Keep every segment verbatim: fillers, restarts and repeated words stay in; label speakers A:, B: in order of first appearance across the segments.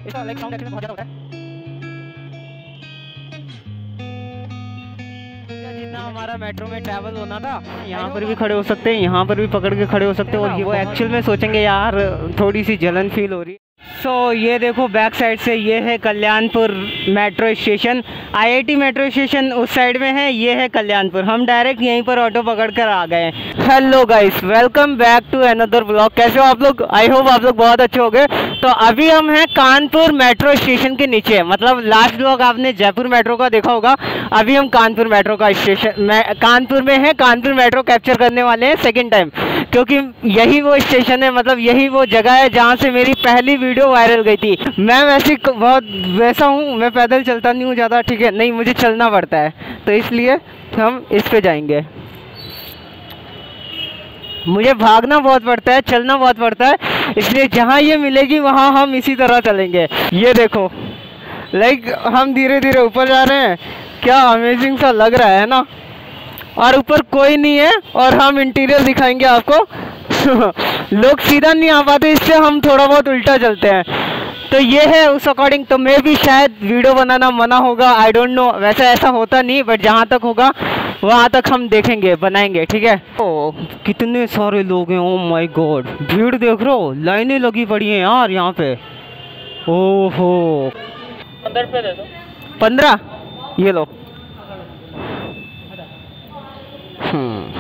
A: इसका like sound actually बहुत ज़्यादा होता है। जितना हमारा मेट्रो में ट्रैवल होना था, यहाँ पर भी खड़े हो सकते हैं, यहाँ पर भी पकड़ के खड़े हो सकते हैं, और ये वो एक्चुअल में सोचेंगे यार थोड़ी सी जलन फील हो रही है। सो so, ये देखो बैक साइड से ये है Kalyanpur metro station. IIT metro station उस साइड में है, ये है कल्याणपुर। हम डायरेक्ट यहीं पर ऑटो पकड़ कर आ गए। Hello guys, welcome back to another blog. कैसे हो आप लोग? आई होप आप लोग बहुत अच्छे हो गए। तो अभी हम हैं कानपुर मेट्रो स्टेशन के नीचे, मतलब लास्ट ब्लॉग आपने जयपुर मेट्रो का देखा होगा, अभी हम कानपुर मेट्रो का स्टेशन कानपुर में है। कानपुर मेट्रो कैप्चर करने वाले हैं सेकेंड टाइम, क्योंकि यही वो स्टेशन है, मतलब यही वो जगह है जहाँ से मेरी पहली वीडियो वायरल गई थी। मैं वैसे बहुत वैसा हूँ, मैं पैदल चलता नहीं हूँ ज़्यादा, ठीक है, नहीं मुझे चलना पड़ता है, तो इसलिए हम इस पे जाएंगे। मुझे भागना बहुत पड़ता है, चलना बहुत पड़ता है, इसलिए जहाँ ये मिलेगी वहाँ हम इसी तरह चलेंगे। ये देखो, लाइक हम धीरे धीरे ऊपर जा रहे हैं, क्या अमेजिंग सा लग रहा है ना। और ऊपर कोई नहीं है और हम इंटीरियर दिखाएंगे आपको। लोग सीधा नहीं आ पाते, इससे हम थोड़ा बहुत उल्टा चलते हैं। तो ये है उस अकॉर्डिंग, तो मैं भी शायद वीडियो बनाना मना होगा, आई डोंट नो, वैसे ऐसा होता नहीं, बट जहाँ तक होगा वहाँ तक हम देखेंगे, बनाएंगे, ठीक है। ओ कितने सारे लोग हैं, ओ माय गॉड, भीड़ देख रहे हो, लाइनें लगी पड़ी हैं यार यहाँ पे। ओहो, पंद्रह रुपये दे दो। पंद्रह, ये लो। हम्म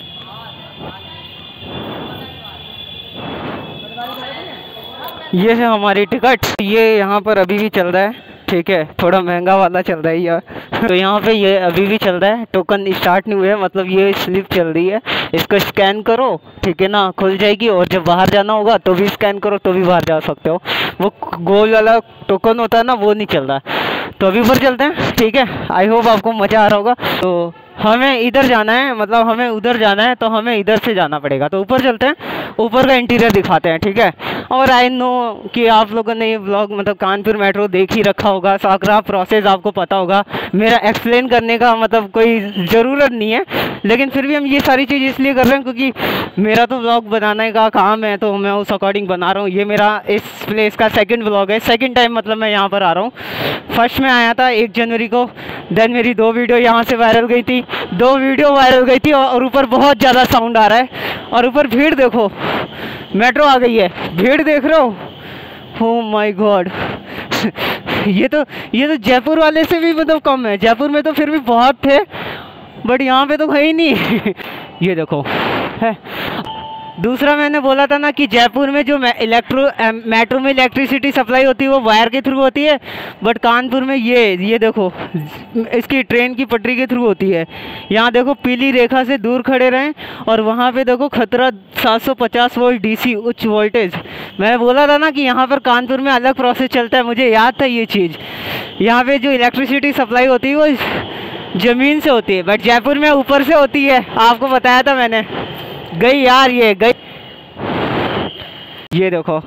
A: ये है हमारी टिकट। ये यहाँ पर अभी भी चल रहा है, ठीक है, थोड़ा महंगा वाला चल रहा है यार। तो यहाँ पे ये अभी भी चल रहा है, टोकन स्टार्ट नहीं हुए है, मतलब ये स्लिप चल रही है, इसको स्कैन करो, ठीक है ना, खुल जाएगी। और जब बाहर जाना होगा तो भी स्कैन करो, तो भी बाहर जा सकते हो। वो गोल वाला टोकन होता है ना, वो नहीं चल रहा। तो अभी ऊपर चलते हैं, ठीक है। आई होप आपको मज़ा आ रहा होगा। तो हमें इधर जाना है, मतलब हमें उधर जाना है, तो हमें इधर से जाना पड़ेगा। तो ऊपर चलते हैं, ऊपर का इंटीरियर दिखाते हैं, ठीक है। और आई नो कि आप लोगों ने ये व्लॉग मतलब कानपुर मेट्रो देख ही रखा होगा, सारा प्रोसेस आपको पता होगा। मेरा एक्सप्लेन करने का मतलब कोई ज़रूरत नहीं है, लेकिन फिर भी हम ये सारी चीज़ इसलिए कर रहे हैं क्योंकि मेरा तो व्लॉग बनाने का काम है, तो मैं उस अकॉर्डिंग बना रहा हूँ। ये मेरा इस प्लेस का सेकंड व्लॉग है, सेकंड टाइम मतलब मैं यहाँ पर आ रहा हूँ। फर्स्ट में आया था एक जनवरी को, देन मेरी दो वीडियो यहाँ से वायरल गई थी, दो वीडियो वायरल गई थी और ऊपर बहुत ज़्यादा साउंड आ रहा है, और ऊपर भीड़ देखो, मेट्रो आ गई है, भीड़ देख रहे हो, ओह माय गॉड। ये तो ये तो जयपुर वाले से भी मतलब कम है, जयपुर में तो फिर भी बहुत थे, बट यहाँ पे तो है ही नहीं। ये देखो है। दूसरा मैंने बोला था ना कि जयपुर में जो इलेक्ट्रो मेट्रो में इलेक्ट्रिसिटी सप्लाई होती है वो वायर के थ्रू होती है, बट कानपुर में ये ये देखो इसकी ट्रेन की पटरी के थ्रू होती है। यहाँ देखो पीली रेखा से दूर खड़े रहें, और वहाँ पे देखो खतरा सात सौ पचास वोल्ट डीसी उच्च वोल्टेज। मैंने बोला था ना कि यहाँ पर कानपुर में अलग प्रोसेस चलता है, मुझे याद था ये चीज़। यहाँ पे जो इलेक्ट्रिसिटी सप्लाई होती है वो ज़मीन से होती है, बट जयपुर में ऊपर से होती है, आपको बताया था मैंने। गई यार, ये गई। ये देखो,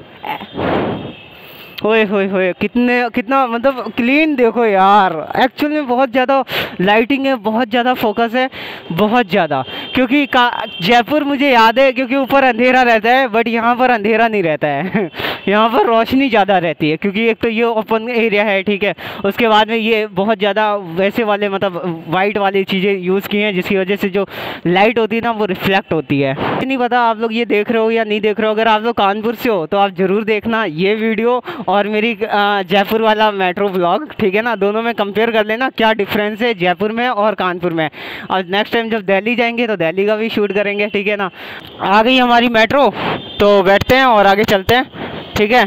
A: ओए होए होए, कितने कितना मतलब क्लीन देखो यार। एक्चुअल में बहुत ज़्यादा लाइटिंग है, बहुत ज़्यादा फोकस है, बहुत ज़्यादा, क्योंकि जयपुर मुझे याद है क्योंकि ऊपर अंधेरा रहता है, बट यहाँ पर अंधेरा नहीं रहता है। यहाँ पर रोशनी ज़्यादा रहती है, क्योंकि एक तो ये ओपन एरिया है, ठीक है, उसके बाद में ये बहुत ज़्यादा वैसे वाले मतलब वाइट वाली चीज़ें यूज़ की हैं, जिसकी वजह से जो लाइट होती है ना वो रिफ्लेक्ट होती है। नहीं पता आप लोग ये देख रहे हो या नहीं देख रहे हो, अगर आप लोग कानपुर से हो तो आप ज़रूर देखना ये वीडियो और मेरी जयपुर वाला मेट्रो व्लॉग, ठीक है ना। दोनों में कंपेयर कर लेना क्या डिफरेंस है जयपुर में और कानपुर में। और नेक्स्ट टाइम जब दिल्ली जाएंगे तो दिल्ली का भी शूट करेंगे, ठीक है ना। आ गई हमारी मेट्रो, तो बैठते हैं और आगे चलते हैं, ठीक है।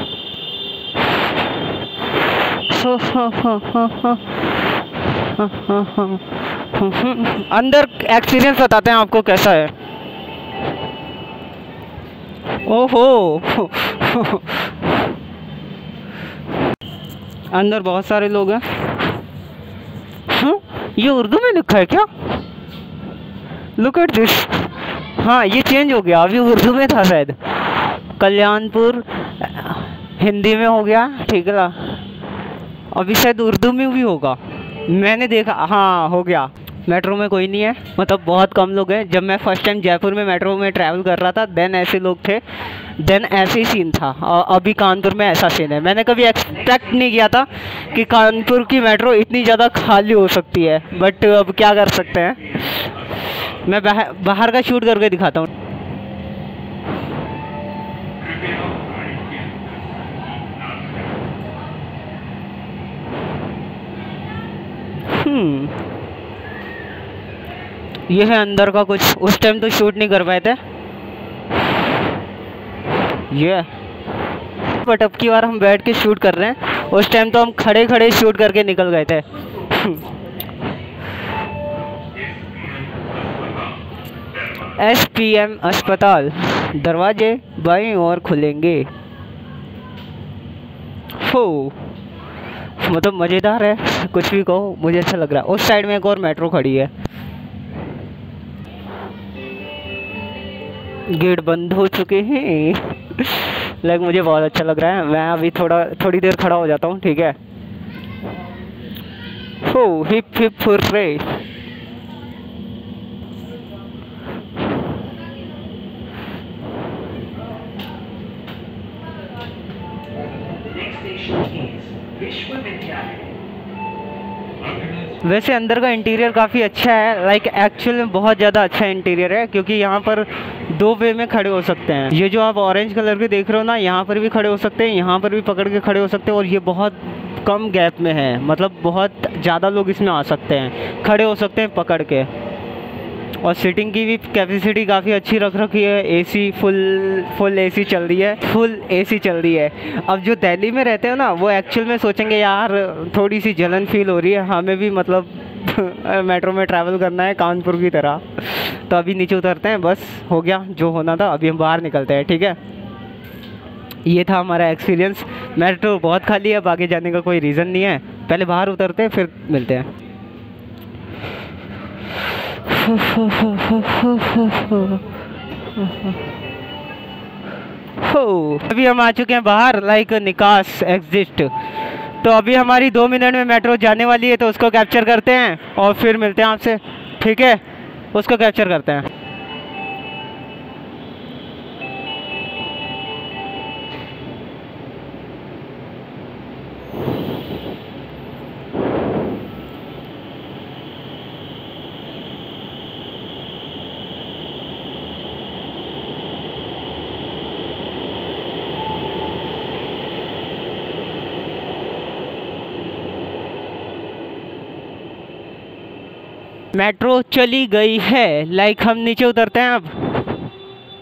A: अंदर एक्सपीरियंस बताते हैं आपको कैसा है। ओहो, अंदर बहुत सारे लोग हैं। हाँ, ये उर्दू में लिखा है क्या? Look at this. हाँ, ये चेंज हो गया, अभी उर्दू में था शायद। कल्याणपुर हिंदी में हो गया, ठीक है ना। अभी शायद उर्दू में भी होगा, मैंने देखा, हाँ हो गया। मेट्रो में कोई नहीं है, मतलब बहुत कम लोग हैं। जब मैं फर्स्ट टाइम जयपुर में मेट्रो में ट्रैवल कर रहा था देन ऐसे लोग थे, देन ऐसे ही सीन था। और अभी कानपुर में ऐसा सीन है। मैंने कभी एक्सपेक्ट नहीं किया था कि कानपुर की मेट्रो इतनी ज़्यादा खाली हो सकती है, बट अब क्या कर सकते हैं। मैं बाहर बाहर का शूट करके दिखाता हूँ। हम्म ये है अंदर का कुछ। उस टाइम तो शूट नहीं कर पाए थे ये, बट अब की बार हम बैठ के शूट कर रहे हैं। उस टाइम तो हम खड़े खड़े शूट करके निकल गए थे। एस पी एम अस्पताल, दरवाजे बाईं ओर खुलेंगे। हो मतलब मज़ेदार है, कुछ भी कहो, मुझे अच्छा लग रहा है। उस साइड में एक और मेट्रो खड़ी है। गेट बंद हो चुके हैं। लाइक मुझे बहुत अच्छा लग रहा है। मैं अभी थोड़ा थोड़ी देर खड़ा हो जाता हूँ, ठीक है। हो हिप हिप हुर्रे। वैसे अंदर का इंटीरियर काफ़ी अच्छा है, लाइक एक्चुअल में बहुत ज़्यादा अच्छा इंटीरियर है, क्योंकि यहाँ पर दो वे में खड़े हो सकते हैं। ये जो आप ऑरेंज कलर के देख रहे हो ना, यहाँ पर भी खड़े हो सकते हैं, यहाँ पर भी पकड़ के खड़े हो सकते हैं। और ये बहुत कम गैप में है, मतलब बहुत ज़्यादा लोग इसमें आ सकते हैं, खड़े हो सकते हैं पकड़ के। और सीटिंग की भी कैपेसिटी काफ़ी अच्छी रख रखी है। एसी फुल फुल एसी चल रही है, फुल एसी चल रही है। अब जो दिल्ली में रहते हो ना, वो एक्चुअल में सोचेंगे यार थोड़ी सी जलन फील हो रही है, हमें भी मतलब मेट्रो में ट्रैवल करना है कानपुर की तरह। तो अभी नीचे उतरते हैं, बस हो गया जो होना था। अभी हम बाहर निकलते हैं, ठीक है। ये था हमारा एक्सपीरियंस। मेट्रो बहुत खाली है, अब आगे जाने का कोई रीज़न नहीं है। पहले बाहर उतरते हैं, फिर मिलते हैं। हो अभी हम आ चुके हैं बाहर, लाइक निकास एग्जिट। तो अभी हमारी दो मिनट में मेट्रो जाने वाली है, तो उसको कैप्चर करते हैं और फिर मिलते हैं आपसे, ठीक है। उसको कैप्चर करते हैं। मेट्रो चली गई है, लाइक हम नीचे उतरते हैं। अब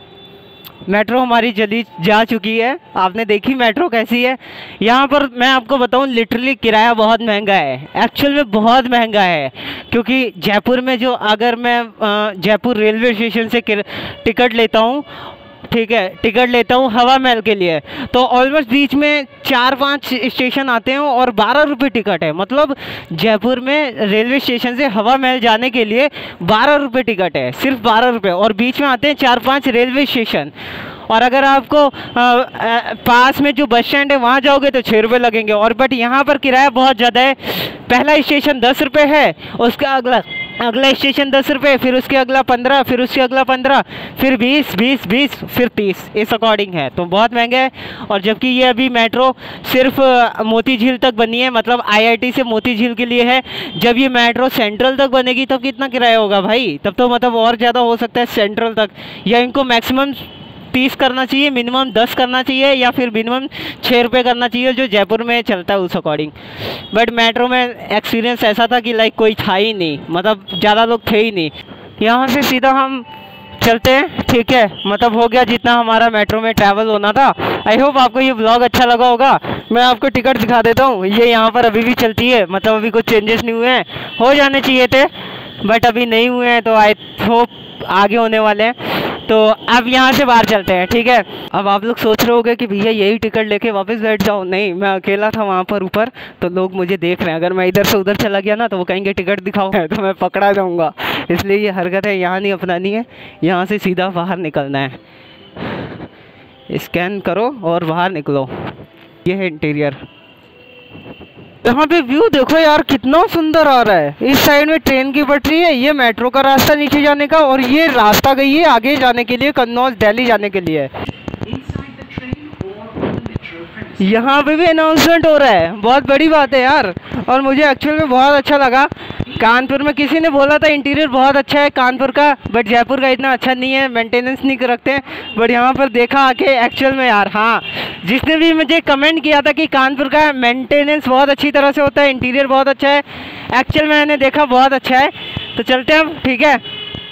A: मेट्रो हमारी चली जा चुकी है। आपने देखी मेट्रो कैसी है। यहाँ पर मैं आपको बताऊँ, लिटरली किराया बहुत महंगा है, एक्चुअल में बहुत महंगा है। क्योंकि जयपुर में जो अगर मैं जयपुर रेलवे स्टेशन से टिकट लेता हूँ, ठीक है, टिकट लेता हूँ हवा महल के लिए, तो ऑलमोस्ट बीच में चार पांच स्टेशन आते हैं और बारह रुपये टिकट है। मतलब जयपुर में रेलवे स्टेशन से हवा महल जाने के लिए बारह रुपये टिकट है, सिर्फ बारह रुपये। और बीच में आते हैं चार पांच रेलवे स्टेशन। और अगर आपको आ, आ, पास में जो बस स्टैंड है वहाँ जाओगे तो छः रुपये लगेंगे। और बट यहाँ पर किराया बहुत ज़्यादा है। पहला स्टेशन दस रुपये है, उसका अगला अगला स्टेशन दस रुपये, फिर उसके अगला पंद्रह, फिर उसके अगला पंद्रह, फिर बीस, बीस, बीस, फिर तीस, इस अकॉर्डिंग है। तो बहुत महंगा है। और जबकि ये अभी मेट्रो सिर्फ मोती झील तक बनी है, मतलब आईआईटी से मोती झील के लिए है। जब ये मेट्रो सेंट्रल तक बनेगी तब कितना किराया होगा भाई, तब तो मतलब और ज़्यादा हो सकता है सेंट्रल तक। या इनको मैक्सिमम तीस करना चाहिए, मिनिमम दस करना चाहिए, या फिर मिनिमम छः रुपये करना चाहिए, जो जयपुर में चलता है उस अकॉर्डिंग। बट मेट्रो में एक्सपीरियंस ऐसा था कि लाइक कोई था ही नहीं, मतलब ज़्यादा लोग थे ही नहीं। यहाँ से सीधा हम चलते हैं, ठीक है। मतलब हो गया जितना हमारा मेट्रो में ट्रैवल होना था। आई होप आपको ये ब्लॉग अच्छा लगा होगा। मैं आपको टिकट दिखा देता हूँ, ये यहाँ पर अभी भी चलती है, मतलब अभी कुछ चेंजेस नहीं हुए हैं। हो जाने चाहिए थे बट अभी नहीं हुए हैं, तो आई होप आगे होने वाले हैं। तो अब यहाँ से बाहर चलते हैं, ठीक है। अब आप लोग सोच रहे होंगे कि भैया यही टिकट लेके वापस बैठ जाओ। नहीं, मैं अकेला था वहाँ पर ऊपर, तो लोग मुझे देख रहे हैं। अगर मैं इधर से उधर चला गया ना तो वो कहेंगे टिकट दिखाओ, तो मैं पकड़ा जाऊँगा। इसलिए ये हरकत है यहाँ नहीं अपनानी है, यहाँ से सीधा बाहर निकलना है। स्कैन करो और बाहर निकलो। ये है इंटीरियर। यहाँ पे व्यू देखो यार कितना सुंदर आ रहा है। इस साइड में ट्रेन की पटरी है, ये मेट्रो का रास्ता नीचे जाने का, और ये रास्ता गई है आगे जाने के लिए, कन्नौज दिल्ली जाने के लिए। यहाँ पे भी अनाउंसमेंट हो रहा है, बहुत बड़ी बात है यार। और मुझे एक्चुअल में बहुत अच्छा लगा। कानपुर में किसी ने बोला था इंटीरियर बहुत अच्छा है कानपुर का, बट जयपुर का इतना अच्छा नहीं है, मेंटेनेंस नहीं रखते। बट यहाँ पर देखा आके एक्चुअल में यार, हाँ, जिसने भी मुझे कमेंट किया था कि कानपुर का मेंटेनेंस बहुत अच्छी तरह से होता है, इंटीरियर बहुत अच्छा है, एक्चुअल में मैंने देखा बहुत अच्छा है। तो चलते हैं हम, ठीक है।